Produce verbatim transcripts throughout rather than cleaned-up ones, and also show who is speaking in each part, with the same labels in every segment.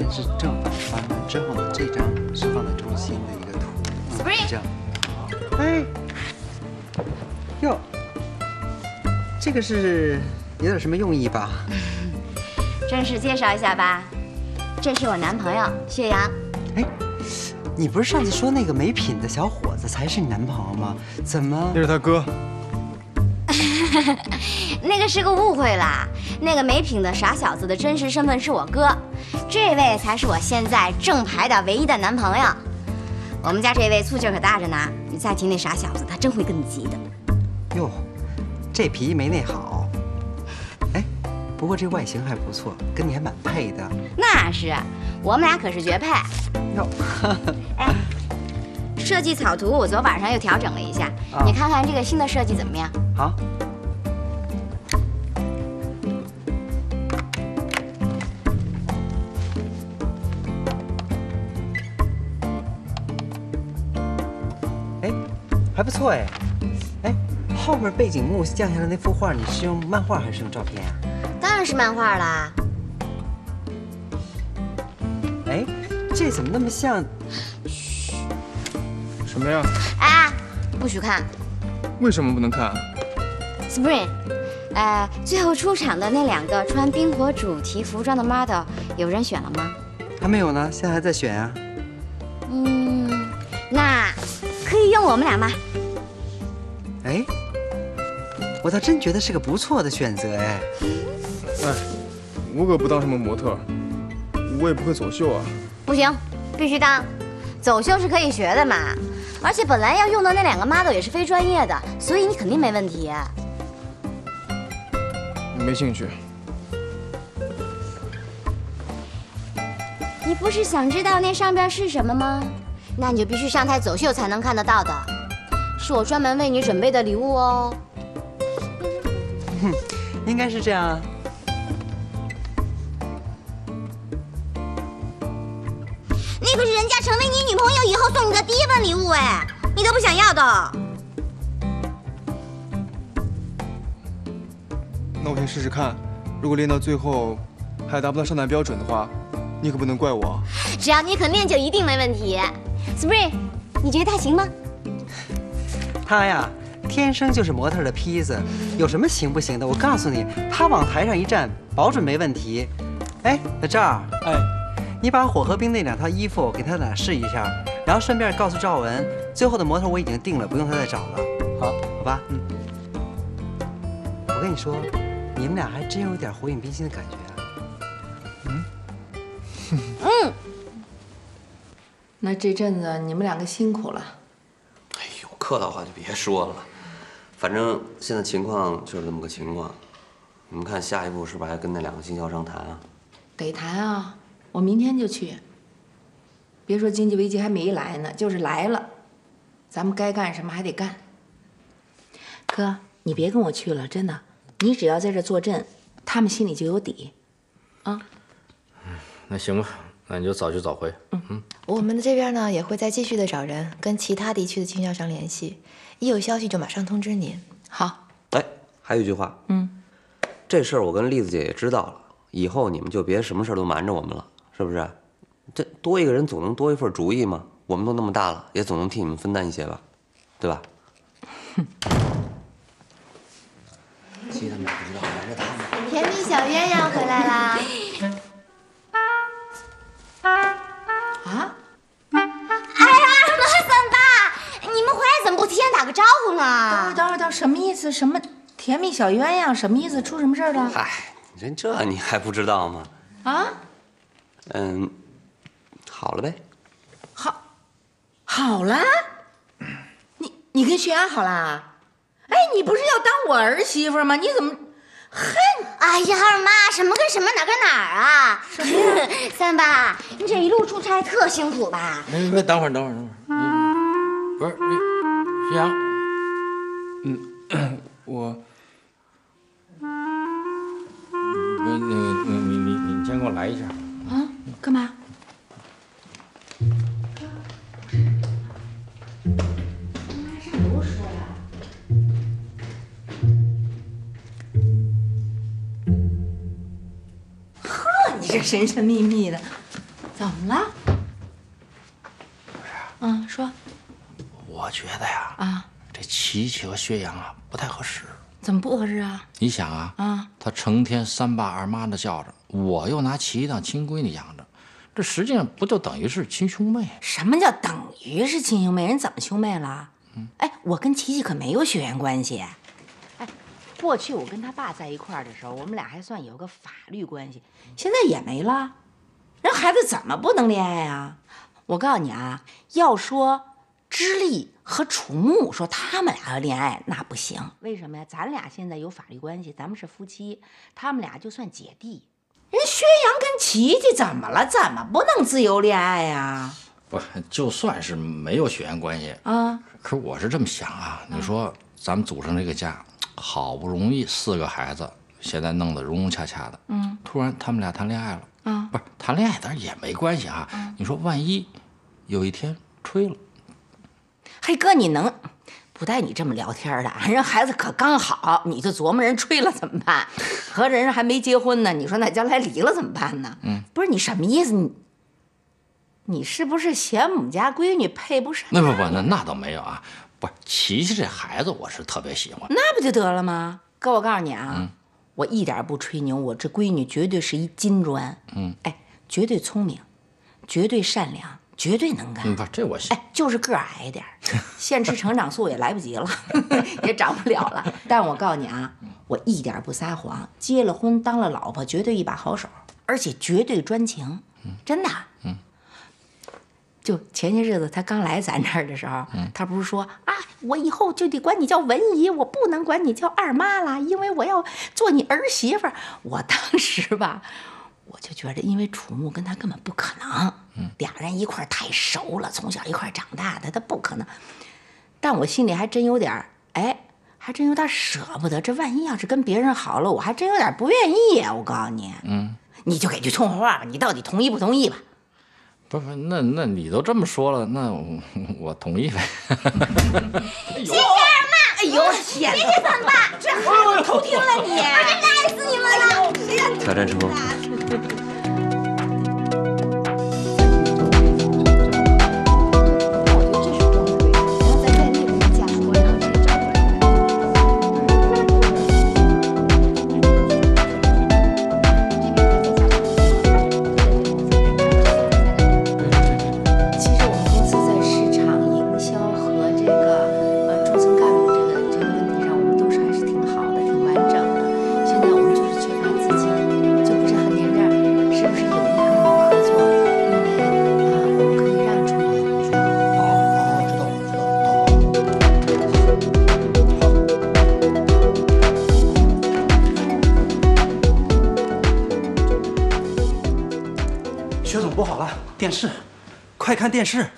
Speaker 1: 是正反翻完之后呢，这张是放在中心的一个图。
Speaker 2: Spring，、
Speaker 1: 嗯、这样。哎，哟，这个是有点什么用意吧？
Speaker 2: 正式介绍一下吧，这是我男朋友薛洋。
Speaker 1: 哎，你不是上次说那个没品的小伙子才是你男朋友吗？怎么？
Speaker 3: 那是他哥。
Speaker 2: 那个是个误会啦，那个没品的傻小子的真实身份是我哥，这位才是我现在正牌的唯一的男朋友。我们家这位醋劲可大着呢，你再提那傻小子，他真会跟你急的。
Speaker 1: 哟，这脾气没那好。哎，不过这外形还不错，跟你还蛮配的。
Speaker 2: 那是，我们俩可是绝配。
Speaker 1: 哟，
Speaker 2: 哎，设计草图我昨晚上又调整了一下，啊、你看看这个新的设计怎么样？
Speaker 1: 好。哎，还不错哎。哎，后面背景幕降下来那幅画，你是用漫画还是用照片啊？
Speaker 2: 当然是漫画啦。
Speaker 1: 哎，这怎么那么像？
Speaker 3: 嘘，什么呀？
Speaker 2: 哎，不许看。
Speaker 3: 为什么不能看
Speaker 2: ？Spring， 呃，最后出场的那两个穿冰火主题服装的 model， 有人选了吗？
Speaker 1: 还没有呢，现在还在选啊。
Speaker 2: 嗯，那可以用我们俩吗？
Speaker 1: 哎，我倒真觉得是个不错的选择哎。
Speaker 3: 哎，我可不当什么模特，我也不会走秀啊。
Speaker 2: 不行，必须当。走秀是可以学的嘛，而且本来要用的那两个 model 也是非专业的，所以你肯定没问题。
Speaker 3: 没兴趣。
Speaker 2: 你不是想知道那上边是什么吗？那你就必须上台走秀才能看得到的，是我专门为你准备的礼物哦。
Speaker 1: 哼，应该是这样啊。
Speaker 2: 那可是人家成为你女朋友以后送你的第一份礼物哎，你都不想要的。
Speaker 3: 那我先试试看，如果练到最后还达不到上台标准的话，你可不能怪我。
Speaker 2: 只要你肯练，就一定没问题。Spring， 你觉得他行吗？
Speaker 1: 他呀，天生就是模特的坯子，有什么行不行的？我告诉你，他往台上一站，保准没问题。哎，在这儿，哎，你把火和冰那两套衣服给他俩试一下，然后顺便告诉赵文，最后的模特我已经定了，不用他再找了。好，好吧，嗯。我跟你说，你们俩还真有点火影冰心的感觉啊。嗯。
Speaker 2: 嗯。
Speaker 4: 那这阵子你们两个辛苦了。
Speaker 5: 哎呦，客套话就别说了，反正现在情况就是这么个情况。你们看下一步是不是还跟那两个经销商谈啊？
Speaker 4: 得谈啊，我明天就去。别说经济危机还没来呢，就是来了，咱们该干什么还得干。哥，你别跟我去了，真的，你只要在这坐镇，他们心里就有底，啊。
Speaker 6: 嗯，那行吧。那你就早去早回。嗯嗯，
Speaker 7: 我们的这边呢也会再继续的找人，跟其他地区的经销商联系，一有消息就马上通知您。
Speaker 4: 好。
Speaker 5: 哎，还有一句话，嗯，这事儿我跟栗子姐也知道了，以后你们就别什么事儿都瞒着我们了，是不是？这多一个人总能多一份主意嘛，我们都那么大了，也总能替你们分担一些吧，对吧？哼。鸡他们不知道瞒着他们。
Speaker 2: 甜蜜小鸳鸯回来啦。
Speaker 4: 啊！
Speaker 2: 哎呀，马三爸，你们回来怎么不提前打个招呼呢？
Speaker 4: 等会儿，等会儿，等什么意思？什么甜蜜小鸳鸯？什么意思？出什么事儿了？
Speaker 5: 嗨，人这你还不知道吗？
Speaker 4: 啊？
Speaker 5: 嗯，好了呗。
Speaker 4: 好，好了？你你跟薛洋好啦？哎，你不是要当我儿媳妇吗？你怎么？哼！
Speaker 2: 哎呀，二妈，什么跟什么，哪跟哪儿啊？什么呀？三爸，你这一路出差特辛苦吧？
Speaker 6: 别别，等会儿，等会儿，等会儿。你不是你，薛洋。
Speaker 3: 嗯，我。不是那个，你你你你先给我来一下。
Speaker 4: 啊？干嘛？你这神神秘秘的， 怎么了？嗯，说。
Speaker 6: 我觉得呀，
Speaker 4: 啊，
Speaker 6: 这琪琪和薛洋啊不太合适。
Speaker 4: 怎么不合适啊？
Speaker 6: 你想啊，
Speaker 4: 啊，
Speaker 6: 他成天三爸二妈的叫着，我又拿琪琪当亲闺女养着，这实际上不就等于是亲兄妹？
Speaker 4: 什么叫等于是亲兄妹？人怎么兄妹了？嗯，哎，我跟琪琪可没有血缘关系。哎，过去我跟他爸在一块儿的时候，我们俩还算有个法律关系，现在也没了。人孩子怎么不能恋爱啊？我告诉你啊，要说知丽和楚木说他们俩要恋爱，那不行。为什么呀？咱俩现在有法律关系，咱们是夫妻，他们俩就算姐弟。人薛洋跟琪琪怎么了？怎么不能自由恋爱呀？
Speaker 6: 不，就算是没有血缘关系
Speaker 4: 啊，
Speaker 6: 可是我是这么想啊，你说咱们组成这个家，好不容易四个孩子，现在弄得融融洽洽的，嗯，突然他们俩谈恋爱了，啊，不是谈恋爱，当然也没关系啊。嗯、你说万一有一天吹了？
Speaker 4: 嘿哥，你能不带你这么聊天的？人孩子可刚好，你就琢磨人吹了怎么办？合着人还没结婚呢，你说那将来离了怎么办呢？嗯，不是你什么意思？你你是不是嫌我们家闺女配不上？
Speaker 6: 那不不，那那倒没有啊。不是琪琪这孩子，我是特别喜欢。
Speaker 4: 那不就得了吗？哥，我告诉你啊，嗯、我一点不吹牛，我这闺女绝对是一金砖。嗯，哎，绝对聪明，绝对善良。绝对能干，
Speaker 6: 嗯，不，这我信。
Speaker 4: 哎，就是个儿矮一点，现吃成长素也来不及了，也长不了了。但我告诉你啊，我一点不撒谎，结了婚当了老婆，绝对一把好手，而且绝对专情，真的。嗯。就前些日子他刚来咱这儿的时候，嗯、他不是说啊，我以后就得管你叫文姨，我不能管你叫二妈了，因为我要做你儿媳妇儿。我当时吧。我就觉得，因为楚木跟他根本不可能，嗯，俩人一块太熟了，从小一块长大的，他不可能。但我心里还真有点，哎，还真有点舍不得。这万一要是跟别人好了，我还真有点不愿意啊！我告诉你，嗯，你就给句痛快话吧，你到底同意不同意吧？
Speaker 6: 不不，那那你都这么说了，那我, 我同意呗。
Speaker 2: 谢谢二妈。
Speaker 4: 哎呦天哪！
Speaker 2: 谢谢三爸，
Speaker 4: 这孩子偷听了你，
Speaker 2: 我真爱死你们了！
Speaker 5: 挑战成功。
Speaker 1: 电视，快看电视！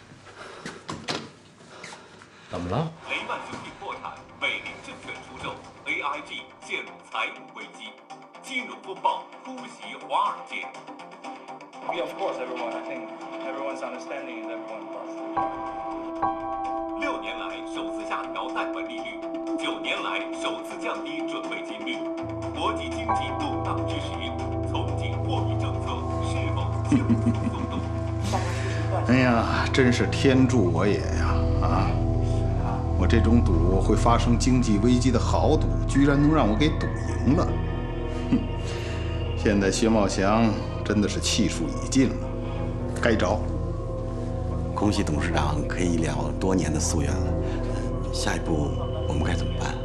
Speaker 6: 怎么了？
Speaker 8: 雷曼兄弟破产，北林证券出售 ，A I G 陷入财务危机，金融风暴突袭华尔街。
Speaker 9: Yeah, of course, everyone. I think everyone's understanding is everyone plus.
Speaker 8: 六年来首次下调贷款利率，九年来首次降低准备金率。国际经济动荡之时，从紧货币政策是否就此松动？
Speaker 10: 哎呀，真是天助我也呀！啊，我这种赌会发生经济危机的豪赌，居然能让我给赌赢了。哼，现在薛茂祥真的是气数已尽了，该着。
Speaker 11: 恭喜董事长可以了多年的夙愿了。下一步我们该怎么办？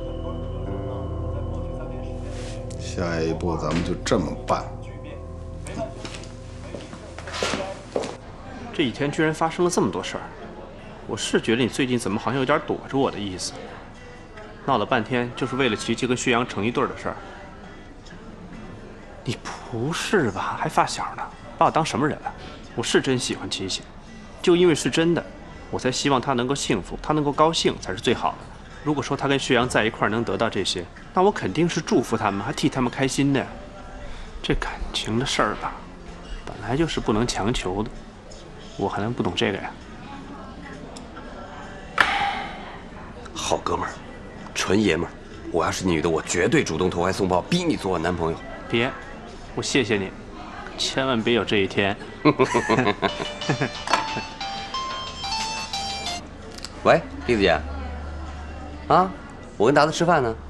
Speaker 10: 下一步咱们就这么办。
Speaker 12: 这几天居然发生了这么多事儿，我是觉得你最近怎么好像有点躲着我的意思。闹了半天就是为了琪琪跟薛洋成一对的事儿。你不是吧？还发小呢？把我当什么人了？我是真喜欢琪琪，就因为是真的，我才希望她能够幸福，她能够高兴才是最好的。如果说她跟薛洋在一块儿能得到这些，那我肯定是祝福他们，还替他们开心的。这感情的事儿吧，本来就是不能强求的。我还能不懂这个呀？
Speaker 5: 好哥们儿，纯爷们儿。我要是女的，我绝对主动投怀送抱，逼你做我男朋友。
Speaker 12: 别，我谢谢你， 千万别有这一天。
Speaker 5: 喂，栗子姐。啊，我跟达子吃饭呢。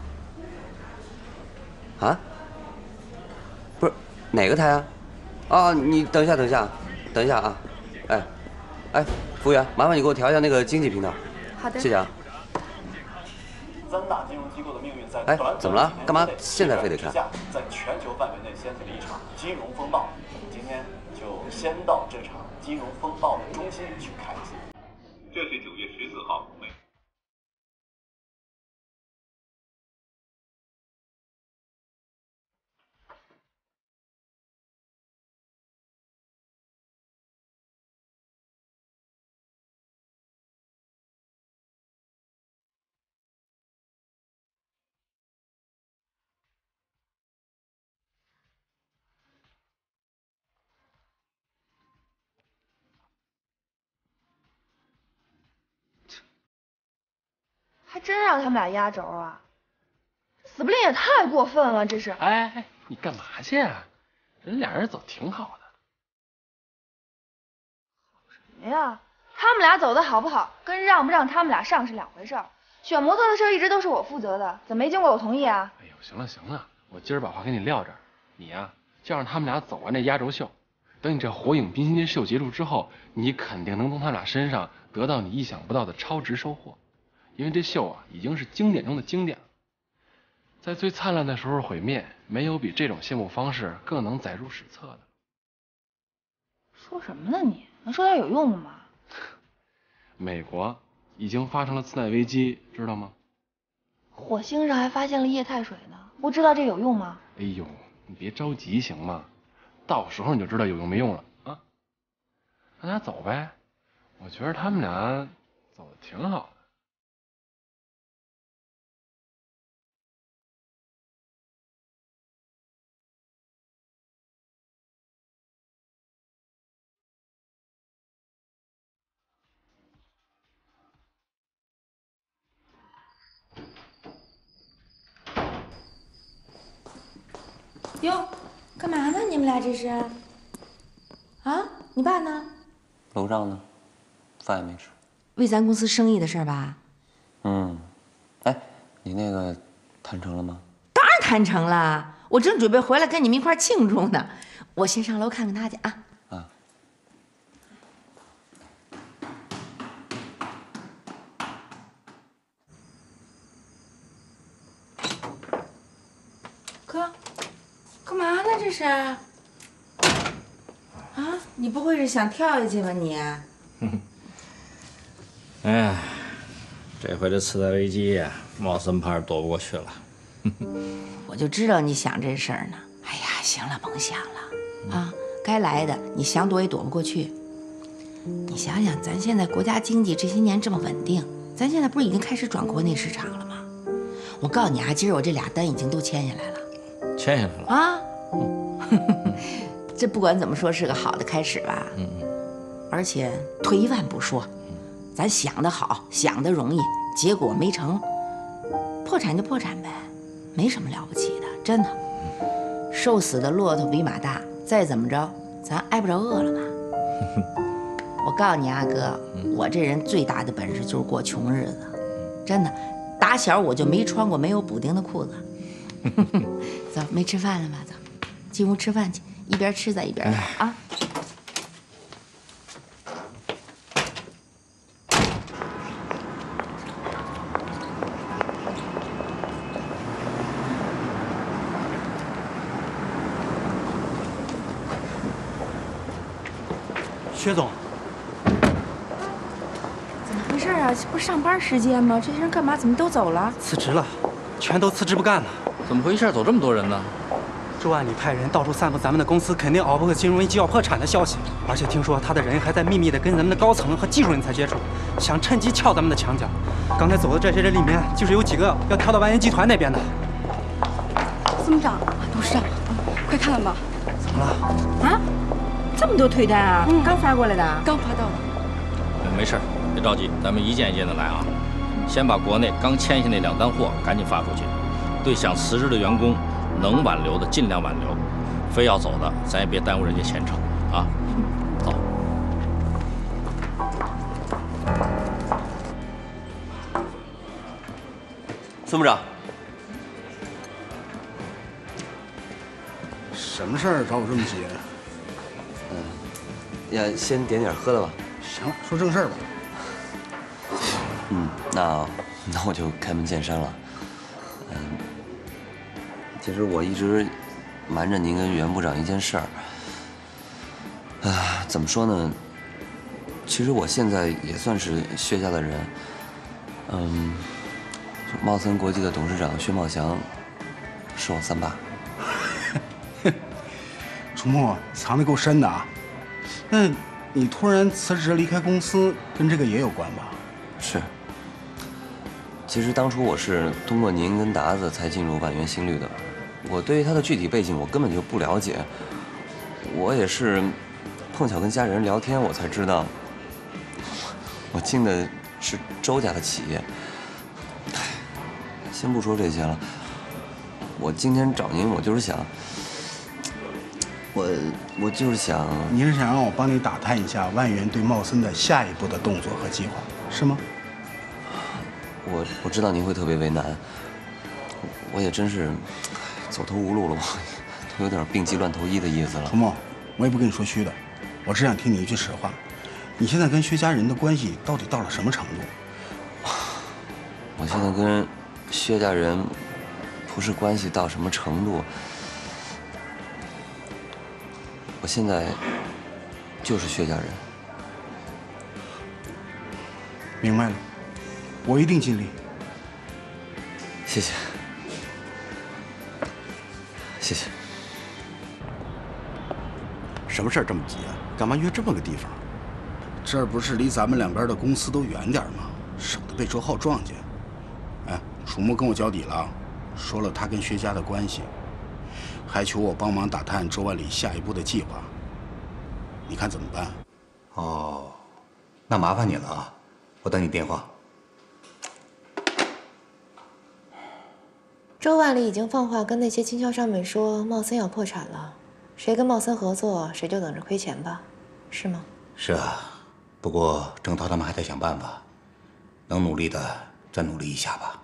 Speaker 5: 啊？不是，哪个台啊？啊，你等一下，等一下，等一下啊！哎，哎，服务员，麻烦你给我调一下那个经济频道。
Speaker 13: 好的，
Speaker 5: 谢谢啊。
Speaker 8: 三大金融机构的命运在
Speaker 5: 哎，怎么了？干嘛现在非得看？
Speaker 8: 在全球范围内掀起了一场金融风暴。今天就先到这场金融风暴的中心去看一下。 这是九月十四号。
Speaker 13: 还真让他们俩压轴啊！死不吝也太过分了，这是。
Speaker 14: 哎哎，你干嘛去啊？人俩人走挺好的。
Speaker 13: 好什么呀？他们俩走的好不好，跟让不让他们俩上是两回事儿。选模特的事儿一直都是我负责的，怎么没经过我同意啊？
Speaker 14: 哎呦，行了行了，我今儿把话给你撂这儿，你呀、啊、就让他们俩走完这压轴秀。等你这火影冰心节秀结束之后，你肯定能从他们俩身上得到你意想不到的超值收获。因为这秀啊，已经是经典中的经典了，在最灿烂的时候毁灭，没有比这种谢幕方式更能载入史册的。
Speaker 13: 说什么呢你？能说点有用的吗？
Speaker 14: 美国已经发生了次贷危机，知道吗？
Speaker 13: 火星上还发现了液态水呢，不知道这有用吗？
Speaker 14: 哎呦，你别着急行吗？到时候你就知道有用没用了啊！让他走呗，我觉得他们俩走的挺好的。
Speaker 4: 哟，干嘛呢？你们俩这是？啊？你爸呢？
Speaker 5: 楼上呢，饭也没吃。
Speaker 4: 为咱公司生意的事儿吧？
Speaker 5: 嗯，哎，你那个谈成了吗？
Speaker 4: 当然谈成了，我正准备回来跟你们一块儿庆祝呢。我先上楼看看他去啊。
Speaker 5: 啊。
Speaker 4: 哥，干嘛呢这是？啊？你不会是想跳下去吧你？
Speaker 6: 哎呀，这回这次贷危机呀，冒森怕是躲不过去了。
Speaker 4: 我就知道你想这事儿呢。哎呀，行了，甭想了啊！该来的你想躲也躲不过去。你想想，咱现在国家经济这些年这么稳定，咱现在不是已经开始转国内市场了吗？我告诉你啊，今儿我这俩单已经都签下来了。
Speaker 6: 签下来了
Speaker 4: 啊！这不管怎么说是个好的开始吧。嗯嗯。而且退一万步说，咱想得好，想得容易，结果没成，破产就破产呗，没什么了不起的，真的。瘦死的骆驼比马大，再怎么着，咱挨不着饿了吧？我告诉你啊，哥，我这人最大的本事就是过穷日子，真的，打小我就没穿过没有补丁的裤子。走，没吃饭了吧？走，进屋吃饭去，一边吃咱一边聊啊。
Speaker 1: 薛总，
Speaker 4: 怎么回事啊？这不是上班时间吗？这些人干嘛？怎么都走了？
Speaker 1: 辞职了，全都辞职不干了。
Speaker 6: 怎么回事？走这么多人呢？
Speaker 1: 周安里派人到处散布咱们的公司肯定熬不过金融危机要破产的消息，而且听说他的人还在秘密的跟咱们的高层和技术人才接触，想趁机撬咱们的墙角。刚才走的这些人里面，就是有几个要跳到万源集团那边的。
Speaker 15: 司长，董事长，快看看吧。
Speaker 1: 怎么了？
Speaker 4: 啊？这么多退单啊？嗯，刚发过来的。
Speaker 15: 刚发到的。
Speaker 6: 没事，别着急，咱们一件一件的来啊。先把国内刚签下那两单货赶紧发出去，对想辞职的员工，能挽留的尽量挽留， 非要走的，咱也别耽误人家前程啊。走。
Speaker 5: 孙部长，
Speaker 10: 什么事儿找我这么急？
Speaker 5: 嗯，呀，先点点喝的吧。
Speaker 10: 行了，说正事儿吧。
Speaker 5: 嗯，那那我就开门见山了。嗯，其实我一直瞒着您跟袁部长一件事儿。啊，怎么说呢？其实我现在也算是薛家的人。嗯，茂森国际的董事长薛茂祥是我三爸。
Speaker 10: 楚墨藏得够深的啊！那你突然辞职离开公司，跟这个也有关吧？
Speaker 5: 是。其实当初我是通过您跟达子才进入万源新律的，我对于他的具体背景我根本就不了解。我也是碰巧跟家人聊天，我才知道我进的是周家的企业。先不说这些了，我今天找您，我就是想。我我就是想，
Speaker 10: 你是想让我帮你打探一下万源对茂森的下一步的动作和计划，是吗？
Speaker 5: 我我知道您会特别为难，我也真是走投无路了，我都有点病急乱投医的意思了。
Speaker 10: 楚墨，我也不跟你说虚的，我只想听你一句实话，你现在跟薛家人的关系到底到了什么程度？
Speaker 5: 我现在跟薛家人不是关系到什么程度。我现在就是薛家人。
Speaker 10: 明白了，我一定尽力。
Speaker 5: 谢谢，谢谢。
Speaker 10: 什么事儿这么急啊？干嘛约这么个地方？这不是离咱们两边的公司都远点吗？省得被周浩撞见。哎，楚墨跟我交底了，说了他跟薛家的关系。还求我帮忙打探周万里下一步的计划，你看怎么办？
Speaker 16: 哦，那麻烦你了啊，我等你电话。
Speaker 7: 周万里已经放话跟那些经销商们说，茂森要破产了，谁跟茂森合作，谁就等着亏钱吧，是吗？
Speaker 16: 是啊，不过郑涛他们还在想办法，能努力的再努力一下吧。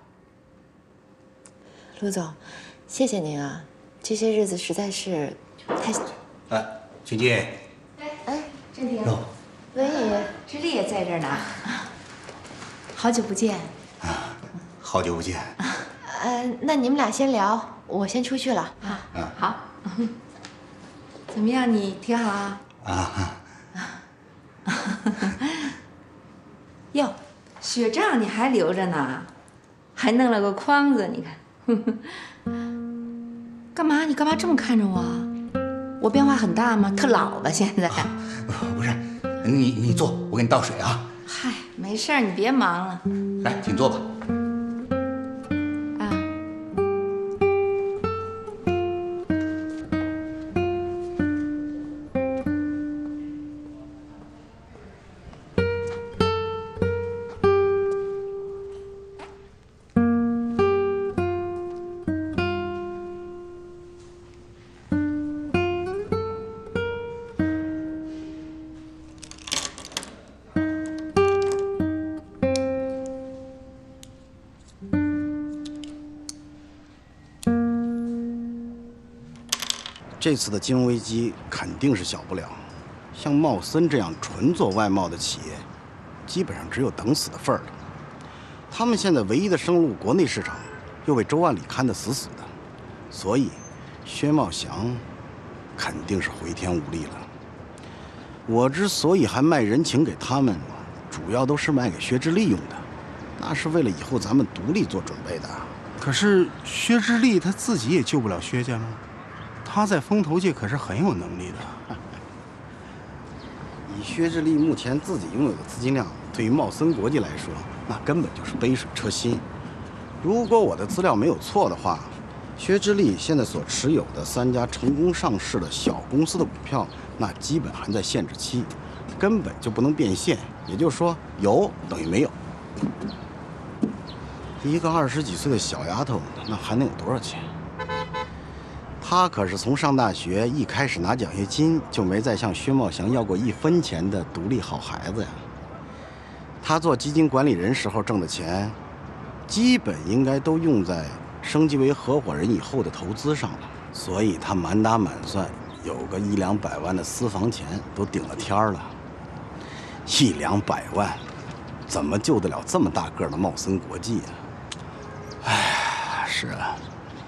Speaker 7: 陆总，谢谢您啊。这些日子实在是太……
Speaker 16: 哎，君君，
Speaker 4: 哎，振婷，
Speaker 7: 文姨，
Speaker 4: 志丽也在这儿呢，好久不见。
Speaker 16: 啊，好久不见。
Speaker 7: 呃，那你们俩先聊，我先出去了。
Speaker 4: 啊，好。怎么样？你挺好啊？
Speaker 16: 啊。
Speaker 4: 哟，血账你还留着呢，还弄了个框子，你看。干嘛？你干嘛这么看着我？我变化很大吗？特老了现在。
Speaker 16: 不是，你你坐，我给你倒水啊。
Speaker 4: 嗨，没事儿，你别忙了。
Speaker 16: 来，请坐吧。
Speaker 4: 啊。
Speaker 10: 这次的金融危机肯定是小不了，像茂森这样纯做外贸的企业，基本上只有等死的份儿了。他们现在唯一的生路国内市场，又被周万里看得死死的，所以薛茂祥肯定是回天无力了。我之所以还卖人情给他们，主要都是卖给薛之力用的，那是为了以后咱们独立做准备的。可是薛之力他自己也救不了薛家吗？他在风投界可是很有能力的。以薛之力目前自己拥有的资金量，对于茂森国际来说，那根本就是杯水车薪。如果我的资料没有错的话，薛之力现在所持有的三家成功上市的小公司的股票，那基本还在限制期，根本就不能变现。也就是说，有等于没有。一个二十几岁的小丫头，那还能有多少钱？ 他可是从上大学一开始拿奖学金就没再向薛茂祥要过一分钱的独立好孩子呀。他做基金管理人时候挣的钱，基本应该都用在升级为合伙人以后的投资上了，所以他满打满算有个一两百万的私房钱都顶了天儿了。一两百万，怎么救得了这么大个的茂森国际啊？哎，是啊。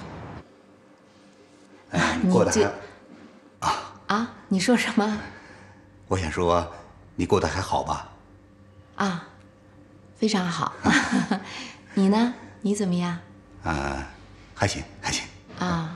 Speaker 16: 哎，你过得还
Speaker 4: 啊啊？你说什么？
Speaker 16: 我想说，你过得还好吧？
Speaker 4: 啊，非常好。你呢？你怎么样？
Speaker 16: 啊，还行，还行。
Speaker 4: 啊，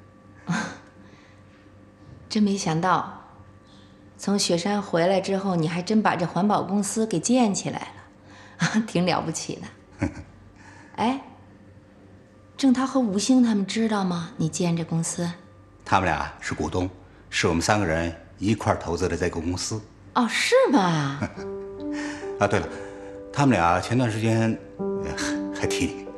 Speaker 4: 真没想到，从雪山回来之后，你还真把这环保公司给建起来了，挺了不起的。哎，郑涛和吴兴他们知道吗？你建这公司？
Speaker 16: 他们俩是股东，是我们三个人一块投资的这个公司。
Speaker 4: 哦，是吗？
Speaker 16: 啊，对了，他们俩前段时间还还提你。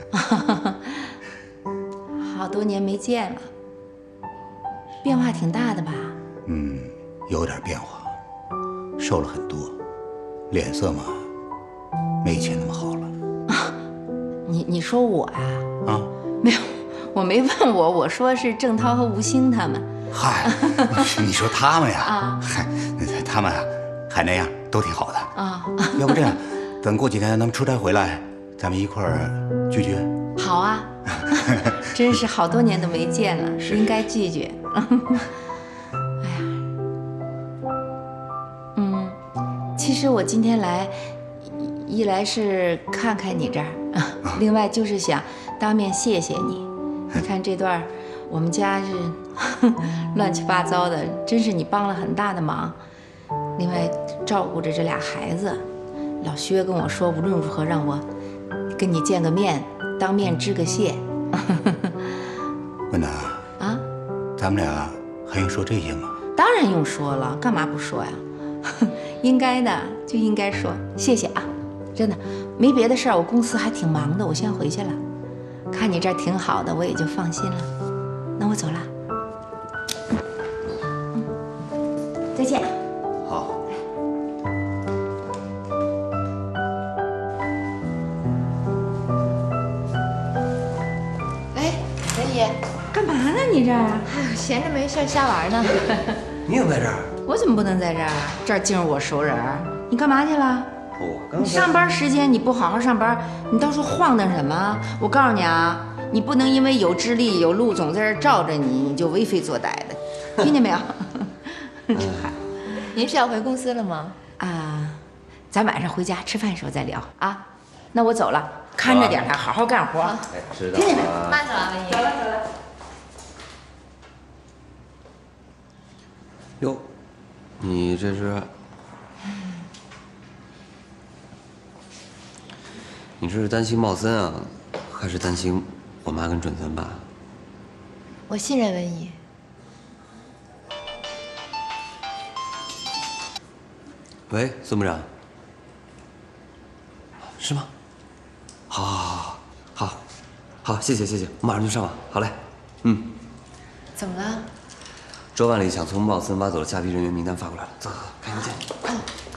Speaker 4: 好多年没见了，变化挺大的吧？
Speaker 16: 嗯，有点变化，瘦了很多，脸色嘛，没以前那么好了。
Speaker 4: 啊、你你说我呀？
Speaker 16: 啊，
Speaker 4: 没有，我没问我，我说是郑涛和吴兴他们。
Speaker 16: 嗨，你说他们呀？
Speaker 4: 啊，
Speaker 16: 嗨，他们啊，还那样，都挺好的。
Speaker 4: 啊，
Speaker 16: 要不这样，等过几天他们出差回来，咱们一块儿聚聚。
Speaker 4: 好啊，真是好多年都没见了，应该聚聚。哎呀，嗯，其实我今天来，一来是看看你这儿，另外就是想当面谢谢你。你看这段，我们家是乱七八糟的，真是你帮了很大的忙。另外照顾着这俩孩子，老薛跟我说，无论如何让我跟你见个面。当面致个谢。
Speaker 16: 文达
Speaker 4: 啊，
Speaker 16: 咱们俩还用说这些吗？
Speaker 4: 当然用说了，干嘛不说呀？应该的就应该说，谢谢啊，真的没别的事儿，我公司还挺忙的，我先回去了。看你这儿挺好的，我也就放心了。那我走了，嗯，再见。
Speaker 16: 好。
Speaker 4: 干嘛呢？你这儿？
Speaker 7: 哎呦，闲着没事瞎玩呢。
Speaker 5: 你怎么在这儿？
Speaker 4: 我怎么不能在这儿？这儿竟是我熟人。你干嘛去了？
Speaker 5: 我刚
Speaker 4: 你上班时间你不好好上班，你到处晃荡什么？我告诉你啊，你不能因为有智力有陆总在这儿罩着你，你就为非作歹的，听见没有？
Speaker 7: 您是要回公司了吗？
Speaker 4: 啊，咱晚上回家吃饭时候再聊啊。那我走了，看着点他，好好干活。
Speaker 5: 哎，知道了。
Speaker 4: 听见没有？
Speaker 7: 慢走啊，文姨。
Speaker 4: 走了走了。
Speaker 5: 哟，你这是？你这是担心茂森啊，还是担心我妈跟准森爸？
Speaker 7: 我信任文姨。
Speaker 5: 喂，孙部长。是吗？好，好，好，好，好，谢谢，谢谢，我马上就上网。好嘞，嗯。
Speaker 7: 怎么了？
Speaker 5: 周万里想从茂森挖走的虾皮人员名单发过来了，走，赶紧见。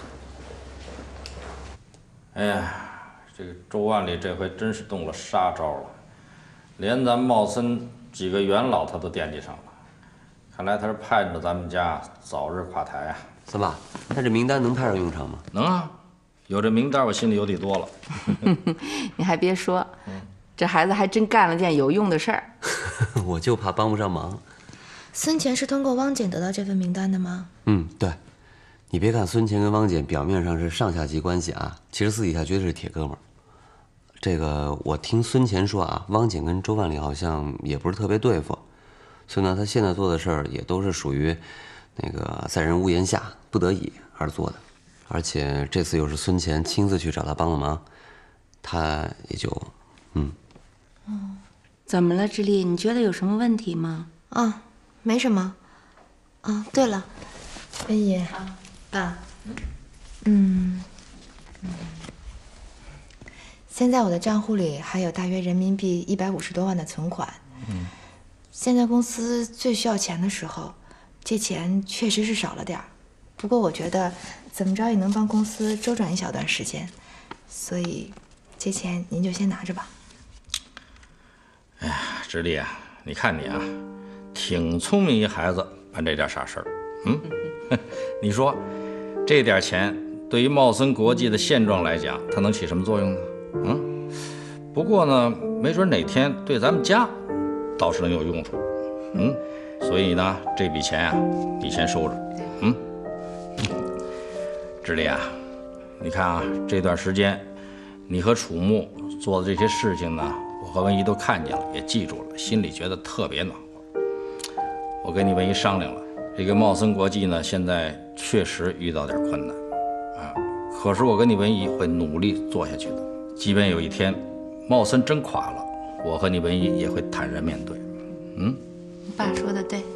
Speaker 6: 哎呀，这个周万里这回真是动了杀招了，连咱茂森几个元老他都惦记上了，看来他是盼着咱们家早日垮台啊。
Speaker 5: 三爸，那这名单能派上用场吗？
Speaker 6: 能啊，有这名单我心里有底多了。
Speaker 4: 你还别说，这孩子还真干了件有用的事儿。
Speaker 5: 我就怕帮不上忙。
Speaker 7: 孙乾是通过汪简得到这份名单的吗？
Speaker 5: 嗯，对。你别看孙乾跟汪简表面上是上下级关系啊，其实私底下绝对是铁哥们儿。这个我听孙乾说啊，汪简跟周万里好像也不是特别对付，所以呢，他现在做的事儿也都是属于那个在人屋檐下不得已而做的。而且这次又是孙乾亲自去找他帮了忙，他也就嗯。
Speaker 4: 哦，怎么了，智丽？你觉得有什么问题吗？
Speaker 7: 啊，没什么。啊，对了，文姨
Speaker 4: 啊，
Speaker 7: 爸，嗯嗯，现在我的账户里还有大约人民币一百五十多万的存款。嗯， 现在公司最需要钱的时候，这钱确实是少了点儿。不过我觉得怎么着也能帮公司周转一小段时间，所以这钱您就先拿着吧。
Speaker 6: 哎呀，直立啊，你看你啊，挺聪明一孩子，办这点傻事儿，嗯，你说这点钱对于茂森国际的现状来讲，它能起什么作用呢？嗯，不过呢，没准哪天对咱们家倒是能有用处，嗯，所以呢，这笔钱啊，你先收着，嗯。直立啊，你看啊，这段时间你和楚木做的这些事情呢，我和文怡都看见了，也记住了，心里觉得特别暖和。我跟你文怡商量了，这个茂森国际呢，现在确实遇到点困难啊，可是我跟你文怡会努力做下去的。即便有一天茂森真垮了，我和你文怡也会坦然面对。嗯，
Speaker 4: 你爸说的对。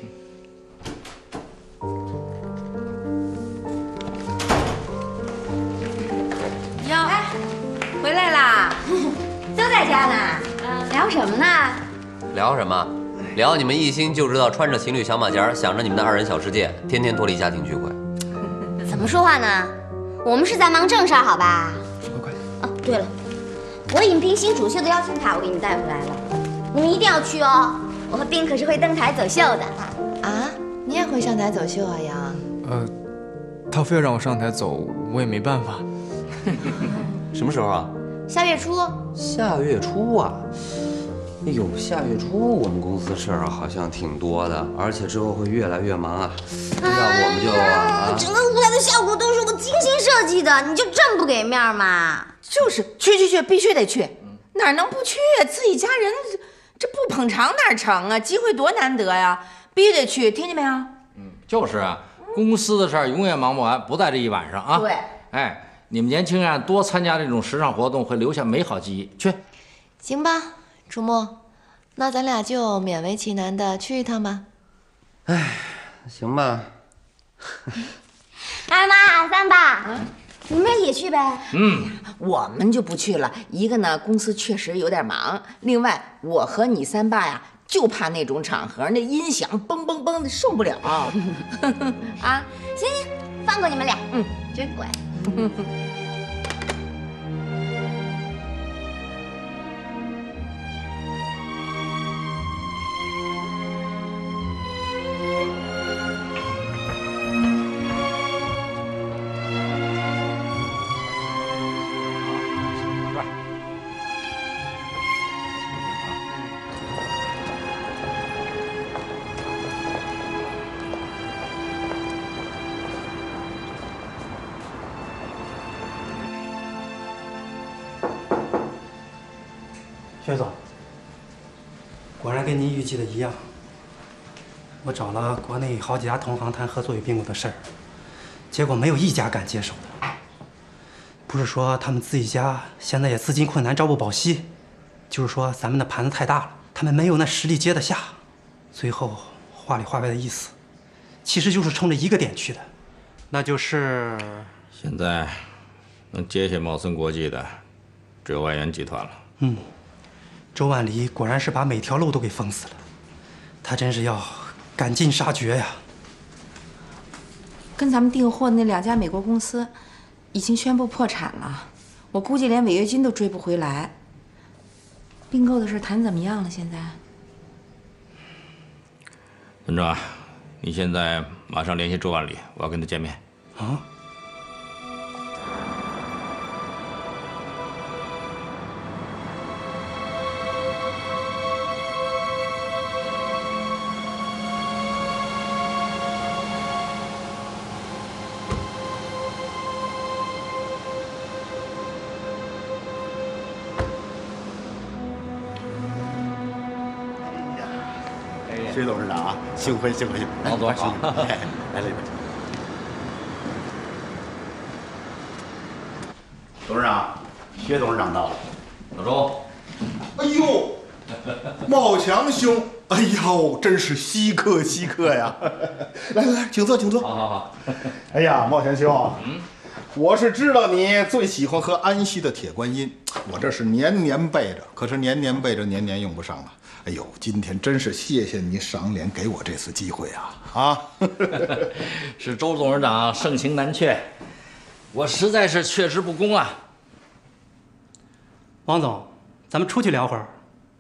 Speaker 2: 回来啦，都在家呢，聊什么呢？
Speaker 5: 聊什么？聊你们一心就知道穿着情侣小马甲，想着你们的二人小世界，天天脱离家庭聚会。
Speaker 2: 怎么说话呢？我们是在忙正事儿，好吧？
Speaker 3: 快快！
Speaker 2: 哦，对了，国影评新主秀的邀请卡我给你带回来了，你们一定要去哦。我和冰可是会登台走秀的。
Speaker 7: 啊，你也会上台走秀啊，杨？
Speaker 3: 呃，他非要让我上台走，我也没办法。
Speaker 5: 什么时候啊？
Speaker 2: 下月初。
Speaker 5: 下月初啊？哎呦，下月初我们公司事儿好像挺多的，而且之后会越来越忙啊。要不我们就啊，
Speaker 2: 整个舞台的效果都是我精心设计的，你就这么不给面吗？
Speaker 4: 就是去去去，必须得去，哪能不去啊？自己家人这不捧场哪成啊？机会多难得呀，必须得去，听见没有？
Speaker 6: 嗯，就是啊，公司的事儿永远忙不完，不在这一晚上啊。
Speaker 4: 对，
Speaker 6: 哎。你们年轻人多参加这种时尚活动，会留下美好记忆。去，
Speaker 7: 行吧，楚木，那咱俩就勉为其难的去一趟吧。
Speaker 5: 哎，行吧。
Speaker 2: 二妈、三爸，你们也去呗。
Speaker 4: 嗯，我们就不去了。一个呢，公司确实有点忙；另外，我和你三爸呀，就怕那种场合，那音响嘣嘣嘣的受不了。啊，
Speaker 2: 行行，放过你们俩。嗯，真乖。
Speaker 17: 薛总，果然跟您预计的一样，我找了国内好几家同行谈合作与并购的事儿，结果没有一家敢接手的。不是说他们自己家现在也资金困难，朝不保夕，就是说咱们的盘子太大了，他们没有那实力接得下。最后话里话外的意思，其实就是冲着一个点去的，那就是
Speaker 6: 现在能接下茂森国际的，只有万源集团了。
Speaker 17: 嗯。周万里果然是把每条路都给封死了，他真是要赶尽杀绝呀！
Speaker 4: 跟咱们订货的那两家美国公司已经宣布破产了，我估计连违约金都追不回来。并购的事谈怎么样了？现在？
Speaker 6: 村长，你现在马上联系周万里，我要跟他见面。
Speaker 17: 啊？
Speaker 11: 薛董事长啊，幸会幸会幸会！
Speaker 6: 王总好，
Speaker 11: 来里边。董事长，薛董事长到了。
Speaker 6: 老周。
Speaker 10: 哎呦，茂强兄，哎呦，真是稀客稀客呀！来来来，请坐，请坐。
Speaker 6: 好好好。
Speaker 10: 哎呀，茂强兄，嗯， 我是知道你最喜欢喝安溪的铁观音，我这是年年备着，可是年年备着，年年用不上了。哎呦，今天真是谢谢你赏脸给我这次机会啊！啊，
Speaker 6: 是周董事长盛情难却，我实在是却之不恭啊。
Speaker 17: 王总，咱们出去聊会儿。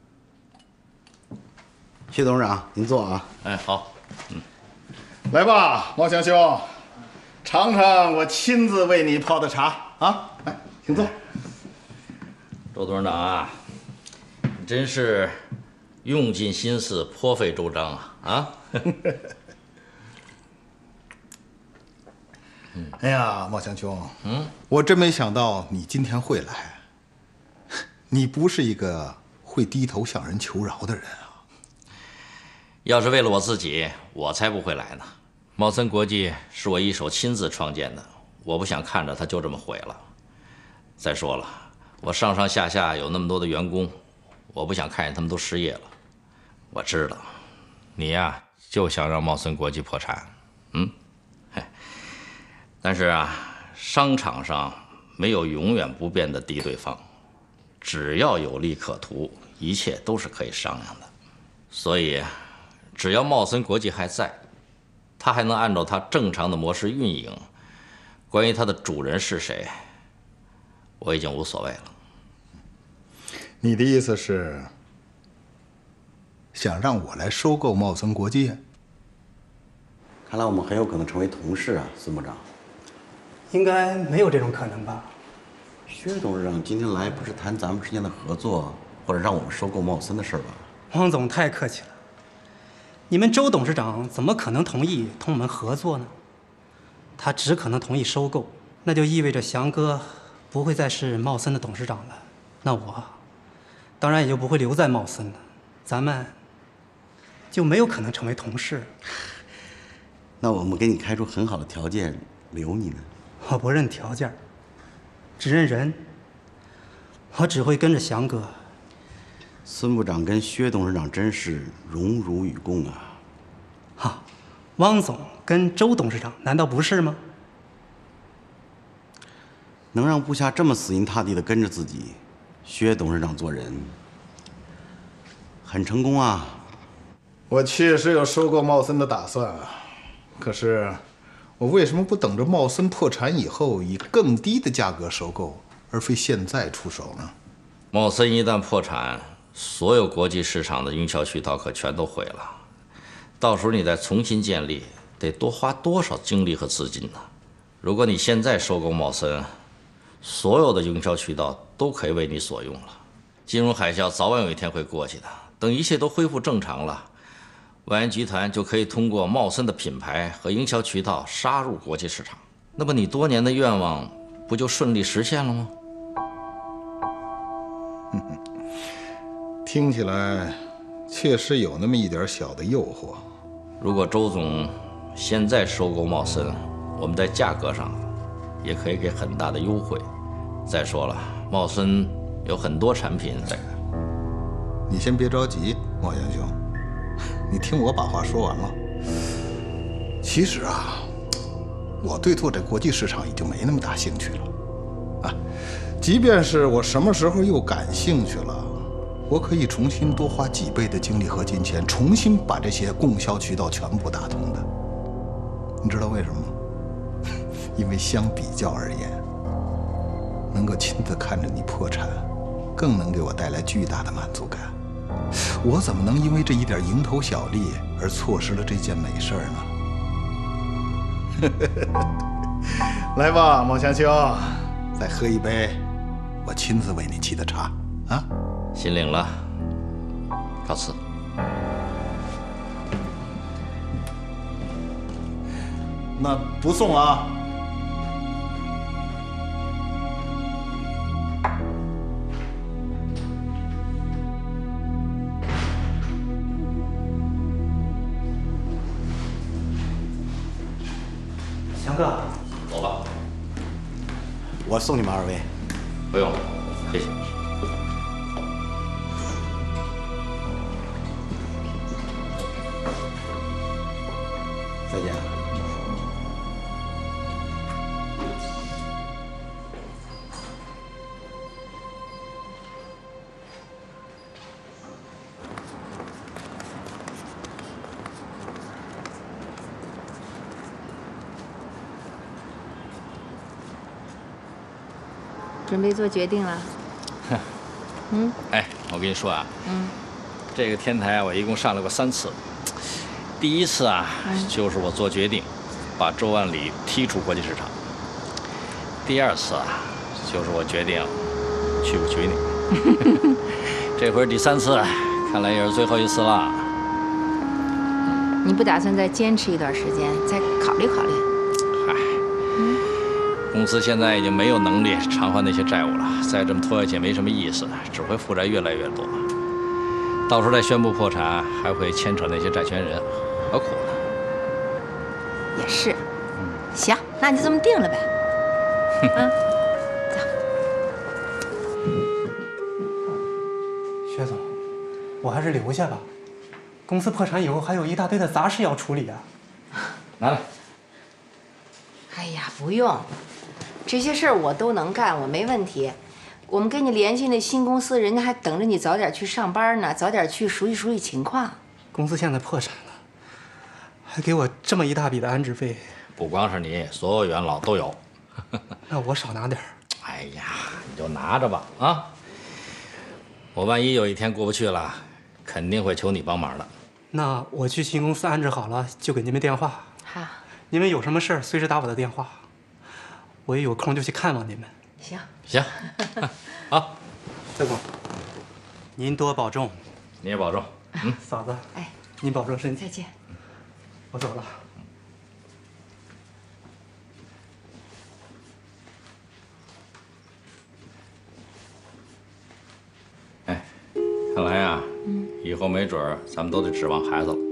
Speaker 11: 薛董事长，您坐啊。
Speaker 6: 哎，好。嗯，
Speaker 10: 来吧，茂祥兄，尝尝我亲自为你泡的茶啊！来，请坐。
Speaker 6: 周董事长啊，你真是用尽心思，颇费周章啊！啊。
Speaker 10: 哎呀，茂祥兄，嗯，我真没想到你今天会来。你不是一个会低头向人求饶的人啊！
Speaker 6: 要是为了我自己，我才不会来呢。茂森国际是我一手亲自创建的，我不想看着它就这么毁了。再说了，我上上下下有那么多的员工，我不想看见他们都失业了。我知道，你呀就想让茂森国际破产，嗯，嘿。但是啊，商场上没有永远不变的敌对方。只要有利可图，一切都是可以商量的。所以，只要茂森国际还在，它还能按照它正常的模式运营。关于它的主人是谁，我已经无所谓了。
Speaker 10: 你的意思是想让我来收购茂森国际？
Speaker 11: 看来我们很有可能成为同事啊，孙部长。
Speaker 17: 应该没有这种可能吧？
Speaker 11: 薛董事长今天来不是谈咱们之间的合作，或者让我们收购茂森的事吧？
Speaker 17: 汪总太客气了，你们周董事长怎么可能同意同我们合作呢？他只可能同意收购，那就意味着翔哥不会再是茂森的董事长了，那我当然也就不会留在茂森了，咱们就没有可能成为同事。
Speaker 11: 那我们给你开出很好的条件，留你呢？
Speaker 17: 我不认条件，只认人。我只会跟着翔哥。
Speaker 11: 孙部长跟薛董事长真是荣辱与共啊！
Speaker 17: 哈，汪总跟周董事长难道不是吗？
Speaker 11: 能让部下这么死心塌地的跟着自己，薛董事长做人很成功啊！
Speaker 10: 我确实有收购茂森的打算啊，可是我为什么不等着茂森破产以后以更低的价格收购，而非现在出手呢？
Speaker 6: 茂森一旦破产，所有国际市场的营销渠道可全都毁了，到时候你再重新建立，得多花多少精力和资金呢？如果你现在收购茂森，所有的营销渠道都可以为你所用了。金融海啸早晚有一天会过去的，等一切都恢复正常了，万源集团就可以通过茂森的品牌和营销渠道杀入国际市场，那么你多年的愿望不就顺利实现了吗？
Speaker 10: 听起来确实有那么一点小的诱惑。
Speaker 6: 如果周总现在收购茂森，我们在价格上也可以给很大的优惠。再说了，茂森有很多产品在。
Speaker 10: 你先别着急，茂阳兄，你听我把话说完了。其实啊，我对做这国际市场已经没那么大兴趣了。啊，即便是我什么时候又感兴趣了，我可以重新多花几倍的精力和金钱，重新把这些供销渠道全部打通的。你知道为什么吗？因为相比较而言，能够亲自看着你破产，更能给我带来巨大的满足感。我怎么能因为这一点蝇头小利而错失了这件美事儿呢？来吧，孟香秋，再喝一杯我亲自为你沏的茶啊！
Speaker 6: 心领了，告辞。
Speaker 10: 那不送啊。
Speaker 17: 翔哥，
Speaker 6: 走吧。
Speaker 11: 我送你们二位。
Speaker 6: 不用，谢谢。
Speaker 11: 再见。
Speaker 4: 准备做决定了？嗯，
Speaker 6: 哎，我跟你说啊，
Speaker 4: 嗯，
Speaker 6: 这个天台我一共上了过三次。第一次啊，
Speaker 4: 嗯、
Speaker 6: 就是我做决定，把周万里踢出国际市场。第二次啊，就是我决定娶不娶你。这回第三次，看来也是最后一次了。
Speaker 4: 你不打算再坚持一段时间，再考虑考虑？
Speaker 6: 嗨，嗯、公司现在已经没有能力偿还那些债务了，再这么拖下去没什么意思，只会负债越来越多。到时候再宣布破产，还会牵扯那些债权人，何苦呢？
Speaker 4: 也是。行，那就这么定了呗。嗯，走。
Speaker 17: 薛总，我还是留下吧。公司破产以后还有一大堆的杂事要处理啊。
Speaker 6: 拿来。
Speaker 4: 哎呀，不用，这些事儿我都能干，我没问题。我们给你联系那新公司，人家还等着你早点去上班呢，早点去熟悉熟悉情况。
Speaker 17: 公司现在破产了，还给我这么一大笔的安置费。
Speaker 6: 不光是你，所有元老都有。
Speaker 17: 那我少拿点儿。
Speaker 6: 哎呀，你就拿着吧啊！我万一有一天过不去了，肯定会求你帮忙的。
Speaker 17: 那我去新公司安置好了，就给你们电话。
Speaker 4: 好。
Speaker 17: 你们有什么事儿，随时打我的电话。我一有空就去看望你们。
Speaker 4: 行。
Speaker 6: 行。好。
Speaker 17: 薛总，您多保重。
Speaker 6: 你也保重。嗯。
Speaker 17: 嫂子。
Speaker 4: 哎。
Speaker 17: 您保重身体。
Speaker 4: 再见。
Speaker 17: 我走了。
Speaker 6: 哎，看来呀，嗯，以后没准儿咱们都得指望孩子了。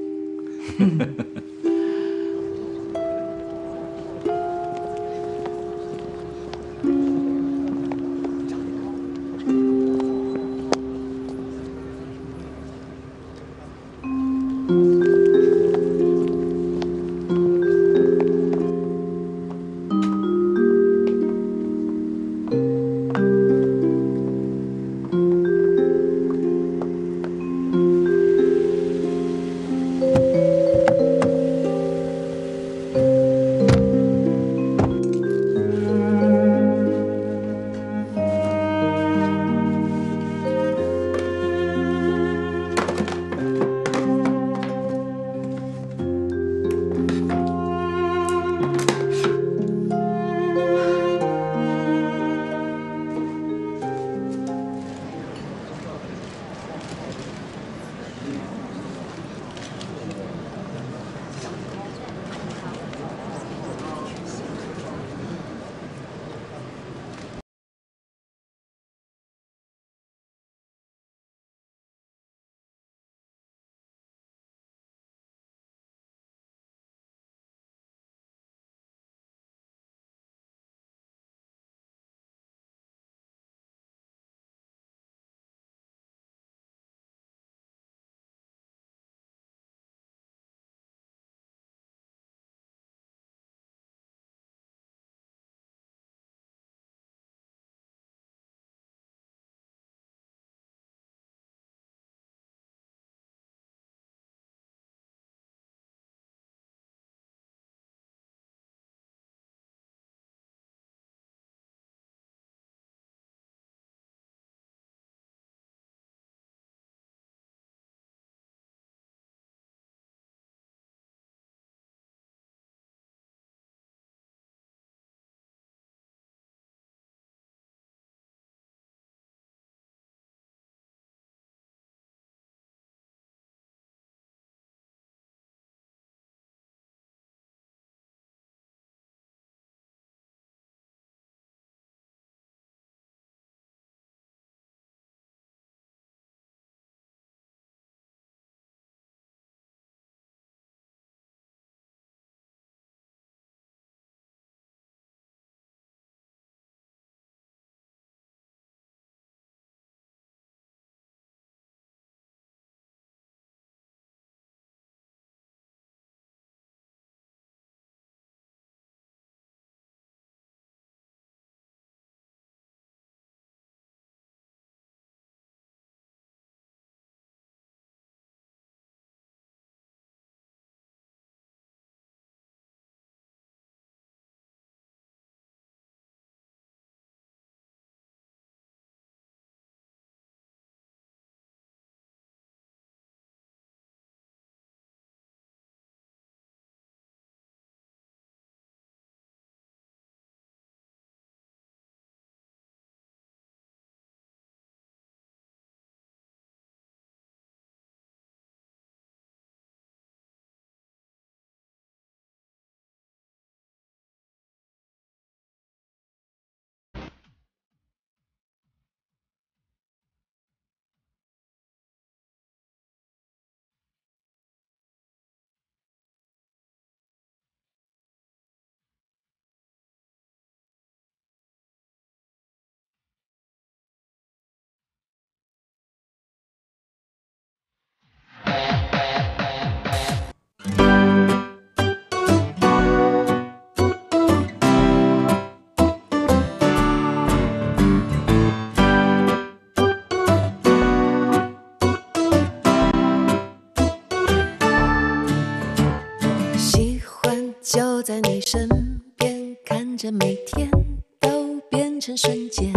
Speaker 18: 就在你身边，看着每天都变成瞬间。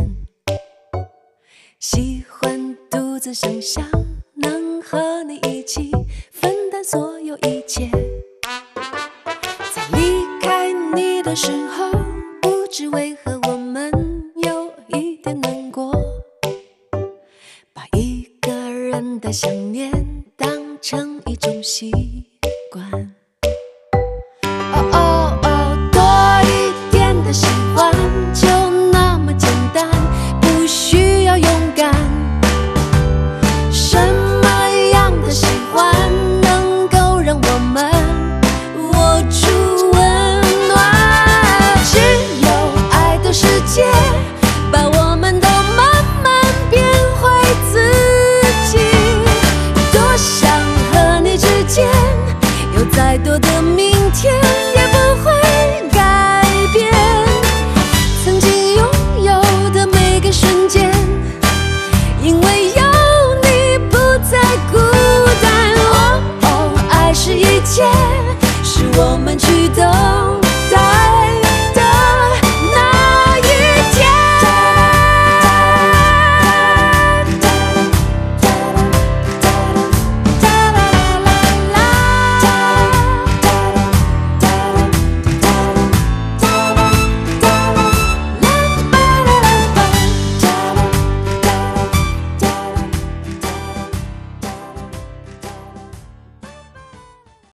Speaker 18: 喜欢独自想象，能和你一起分担所有一切。在离开你的时候，不知为何我们有一点难过，把一个人的想念当成一种习惯。哦哦哦，多一点的喜欢就那么简单，不需要勇敢。什么样的喜欢能够让我们握住温暖？只有爱的世界把我们都慢慢变回自己。多想和你之间有再多的明天也不会改变，曾经拥有的每个瞬间，因为有你不再孤单。哦哦，爱是一切，是我们去兜